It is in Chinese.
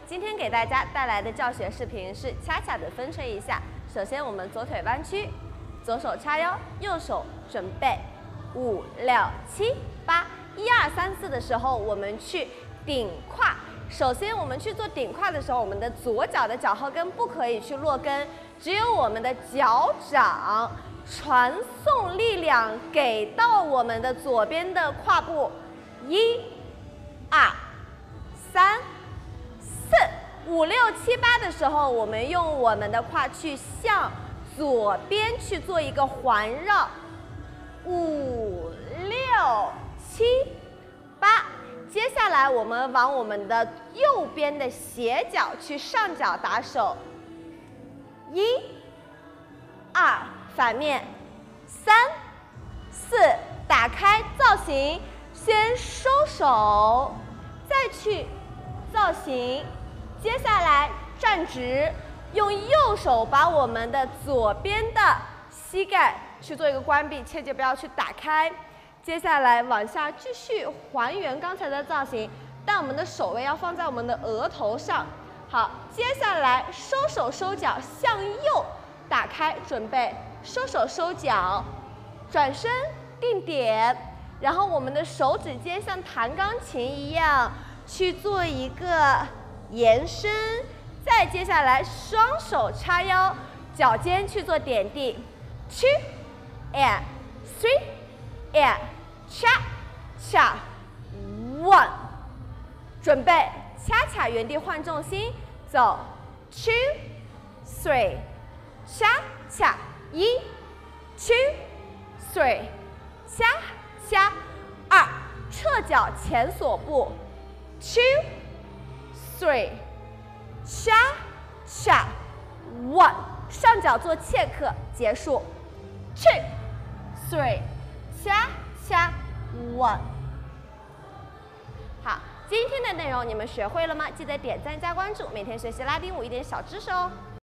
今天给大家带来的教学视频是恰恰的分吹一下。首先，我们左腿弯曲，左手叉腰，右手准备5、6、7、8，1、2、3、4的时候，我们去顶胯。首先，我们去做顶胯的时候，我们的左脚的脚后跟不可以去落跟，只有我们的脚掌传送力量给到我们的左边的胯部。1、2、3、4、5、6、7、8的时候，我们用我们的胯去向左边去做一个环绕。5、6、7、8。接下来，我们往我们的右边的斜角去上脚打手。1、2，反面。3、4，打开造型，先收手，再去造型。接下来站直，用右手把我们的左边的膝盖去做一个关闭，切记不要去打开。接下来往下继续还原刚才的造型，但我们的手位要放在我们的额头上。好，接下来收手收脚向右打开，准备收手收脚，转身定点，然后我们的手指尖像弹钢琴一样去做一个延伸。再接下来双手叉腰，脚尖去做点地。2 and 3 and cha cha 1， 准备恰恰原地换重心，走 2 3 cha cha 1 2 3 cha cha 2，侧脚前锁步 2 3 cha cha 1， 上脚做切克结束 2 3 cha cha 1。好，今天的内容你们学会了吗？记得点赞加关注，每天学习拉丁舞一点小知识哦。